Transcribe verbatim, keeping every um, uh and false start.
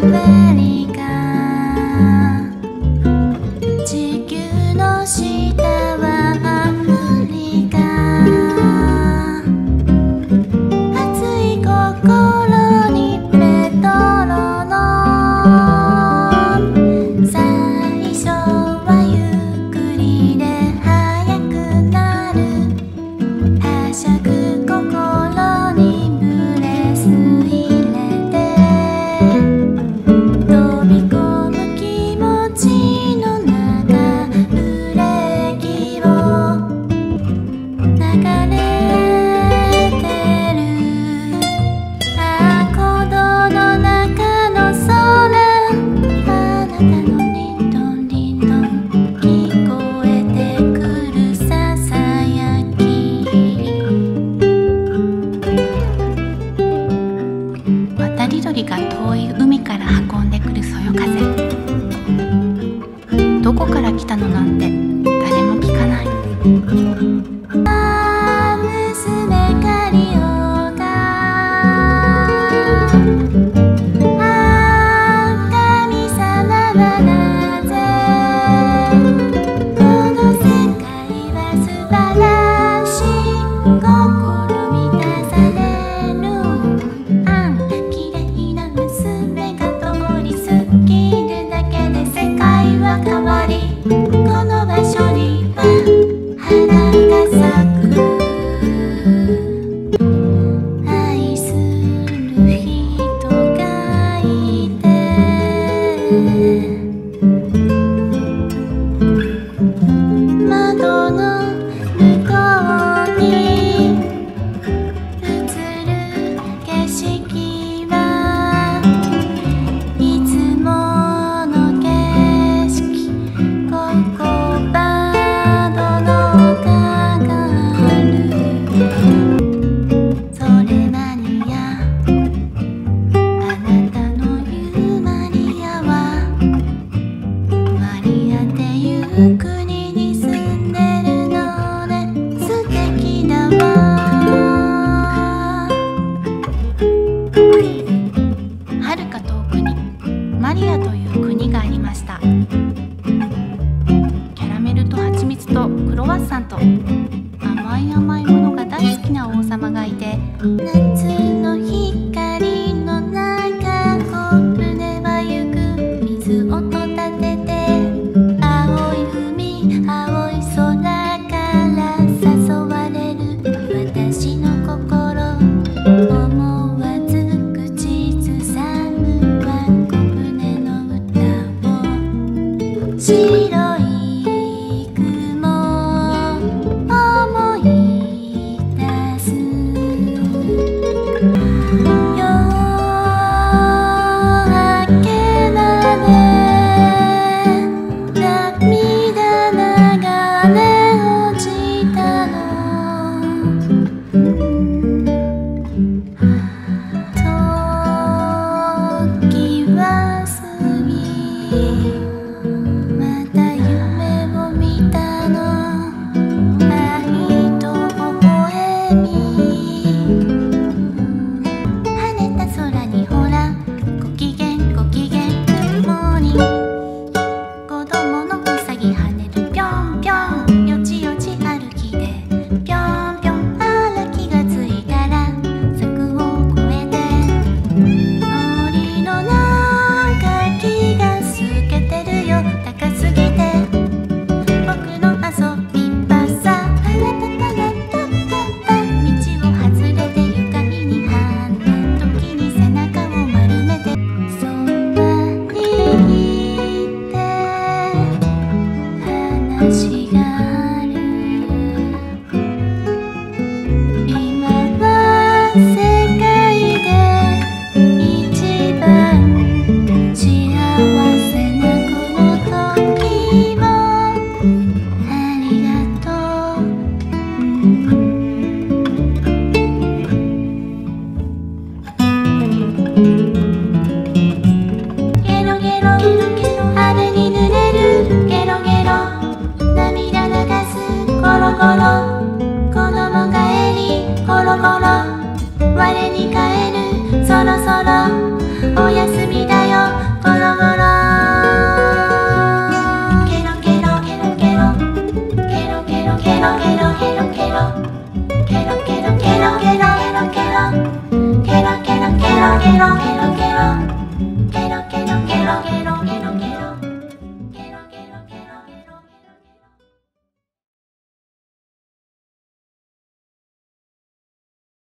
が遠い海から運んでくるそよ風。どこから来たのなんて誰も聞かない。マリアという国がありました。キャラメルと蜂蜜とクロワッサンと甘い甘いものが大好きな王様がいて、夏の光の中小舟は行く、水音立てて青い海青い空から誘われる私の心、思わず口ずさむわ小舟の歌を。白い雲思い出す、夜明けまで涙流れ落ちたの。時は過ぎまた夢を見たの。愛と微笑み晴れた空にほらご機嫌ご機嫌グッモーニング。子供のうさぎ跳ねるぴょんぴょん、よちよち歩きでぴょんぴょん。あら気がついたら柵を越えて森の中気が透けてるよ、高すぎて僕の遊び場さ。あらたたらたたた、道を外れて床に跳ね時に背中を丸めてそばにいて話がある。今は世界で一番幸せなこの時もありがとう。ゲロゲロ雨に濡れる、ゲロゲロ涙流す、ゴロゴロ子供がえり、ゴロゴロ我に返る、そろそろおやすみだよ。 ケロケロケロ